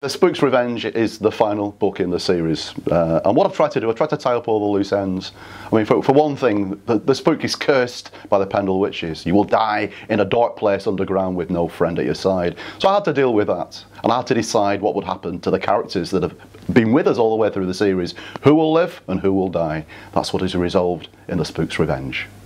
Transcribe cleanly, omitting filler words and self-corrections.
The Spook's Revenge is the final book in the series, and what I've tried to do, I've tried to tie up all the loose ends. I mean, for one thing, the Spook is cursed by the Pendle Witches. You will die in a dark place underground with no friend at your side. So I had to deal with that, and I had to decide what would happen to the characters that have been with us all the way through the series. Who will live and who will die? That's what is resolved in the Spook's Revenge.